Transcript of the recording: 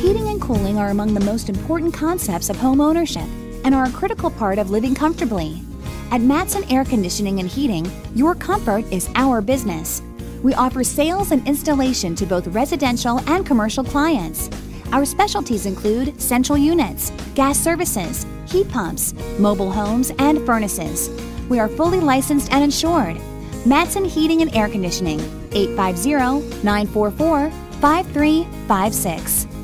Heating and cooling are among the most important concepts of home ownership and are a critical part of living comfortably. At Mattson Air Conditioning and Heating, your comfort is our business. We offer sales and installation to both residential and commercial clients. Our specialties include central units, gas services, heat pumps, mobile homes, and furnaces. We are fully licensed and insured. Mattson Heating and Air Conditioning, 850-944-5356.